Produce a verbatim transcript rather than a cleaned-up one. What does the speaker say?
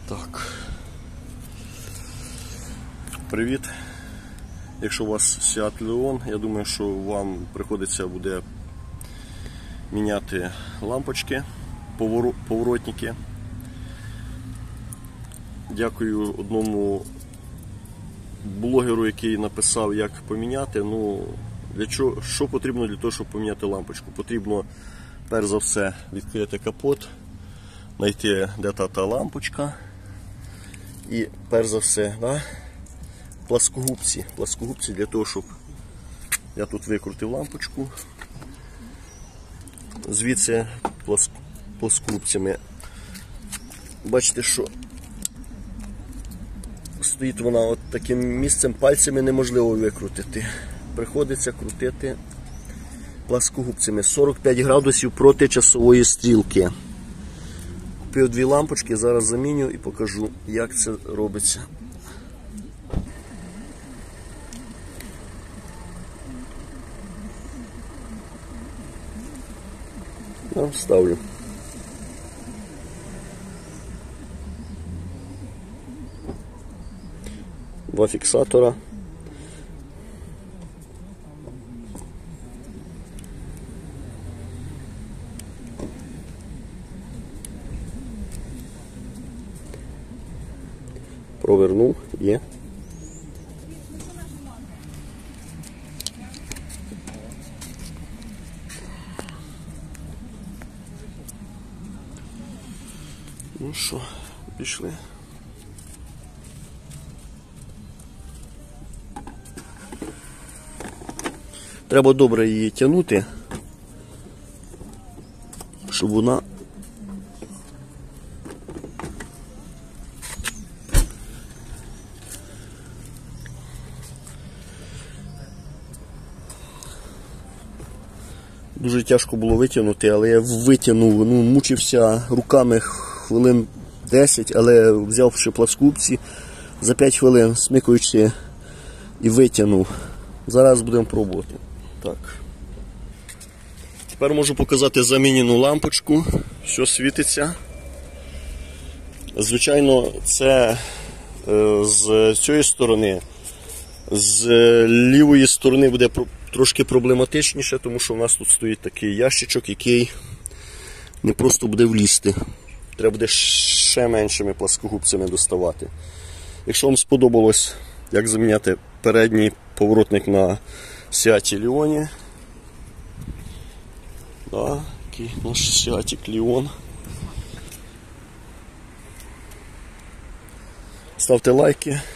Так. Привіт. Якщо у вас Seat Leon, я думаю, що вам приходиться буде міняти лампочки, поворотники. Дякую одному блогеру, який написав, як поміняти. Ну, для чого, що потрібно для того, щоб поміняти лампочку? Потрібно, перш за все, відкрити капот, знайти, де та та лампочка. І, перш за все, да, пласкогубці. Пласкогубці для того, щоб я тут викрутив лампочку. Звідси пласкогубцями. Бачите, що стоїть вона от таким місцем, пальцями неможливо викрутити. Приходиться крутити пласкогубцями. сорок п'ять градусів проти часової стрілки. Купив дві лампочки, зараз заміню і покажу, як це робиться. Я вставлю. Два фіксатора. Провернув, є. Ну що, пішли. Треба добре її тягнути, щоб вона дуже тяжко було витягнути, але я витягнув, ну, мучився руками хвилин десять, але взявши пласкогубці, за п'ять хвилин смикуючи і витягнув. Зараз будемо пробувати. Так. Тепер можу показати замінену лампочку, що світиться. Звичайно, це е, з цієї сторони, з лівої сторони буде трошки проблематичніше, тому що у нас тут стоїть такий ящичок, який не просто буде влізти. Треба буде ще меншими пласкогубцями доставати. Якщо вам сподобалось, як заміняти передній поворотник на Seat Leon, да, такий наш Seat Leon, ставте лайки.